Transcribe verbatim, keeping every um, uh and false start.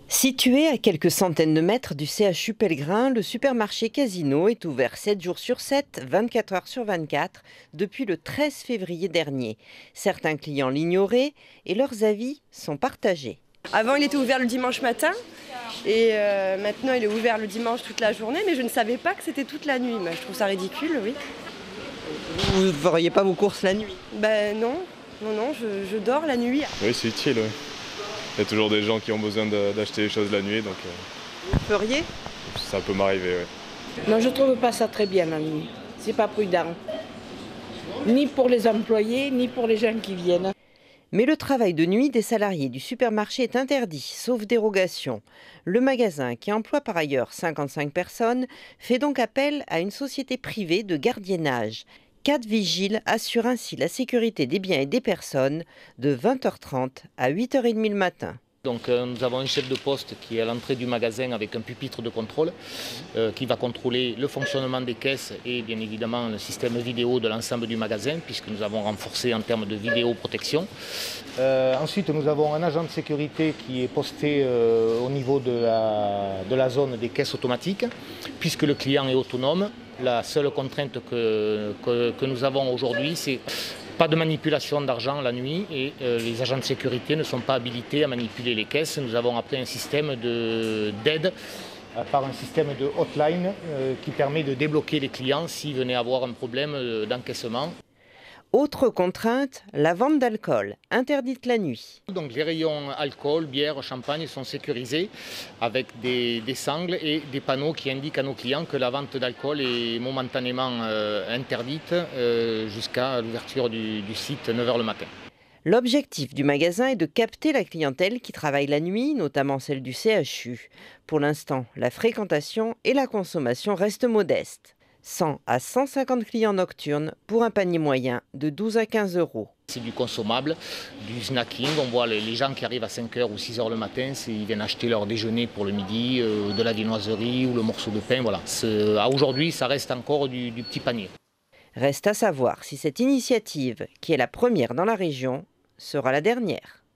Situé à quelques centaines de mètres du C H U Pellegrin, le supermarché Casino est ouvert sept jours sur sept, vingt-quatre heures sur vingt-quatre, depuis le treize février dernier. Certains clients l'ignoraient et leurs avis sont partagés. Avant, il était ouvert le dimanche matin et euh, maintenant, il est ouvert le dimanche toute la journée, mais je ne savais pas que c'était toute la nuit. Ben, je trouve ça ridicule, oui. Vous ne feriez pas vos courses la nuit? Ben non, non, non, je, je dors la nuit. Oui, c'est utile, oui. Il y a toujours des gens qui ont besoin d'acheter des choses la nuit, donc euh, Vous feriez? ça peut m'arriver, oui. Non, je ne trouve pas ça très bien la nuit. C'est pas prudent. Ni pour les employés, ni pour les gens qui viennent. Mais le travail de nuit des salariés du supermarché est interdit, sauf dérogation. Le magasin, qui emploie par ailleurs cinquante-cinq personnes, fait donc appel à une société privée de gardiennage. Quatre vigiles assurent ainsi la sécurité des biens et des personnes de vingt heures trente à huit heures trente le matin. Donc euh, nous avons un chef de poste qui est à l'entrée du magasin avec un pupitre de contrôle euh, qui va contrôler le fonctionnement des caisses et bien évidemment le système vidéo de l'ensemble du magasin puisque nous avons renforcé en termes de vidéoprotection. Euh, ensuite nous avons un agent de sécurité qui est posté euh, au niveau de la, de la zone des caisses automatiques puisque le client est autonome. La seule contrainte que, que, que nous avons aujourd'hui, c'est pas de manipulation d'argent la nuit et euh, les agents de sécurité ne sont pas habilités à manipuler les caisses. Nous avons appris un système d'aide euh, par un système de hotline euh, qui permet de débloquer les clients s'ils venaient avoir un problème euh, d'encaissement. Autre contrainte, la vente d'alcool, interdite la nuit. Donc les rayons alcool, bière, champagne sont sécurisés avec des, des sangles et des panneaux qui indiquent à nos clients que la vente d'alcool est momentanément euh, interdite euh, jusqu'à l'ouverture du, du site neuf heures le matin. L'objectif du magasin est de capter la clientèle qui travaille la nuit, notamment celle du C H U. Pour l'instant, la fréquentation et la consommation restent modestes. cent à cent cinquante clients nocturnes pour un panier moyen de douze à quinze euros. C'est du consommable, du snacking. On voit les gens qui arrivent à cinq heures ou six heures le matin, ils viennent acheter leur déjeuner pour le midi, euh, de la viennoiserie ou le morceau de pain. Voilà. Aujourd'hui, ça reste encore du, du petit panier. Reste à savoir si cette initiative, qui est la première dans la région, sera la dernière.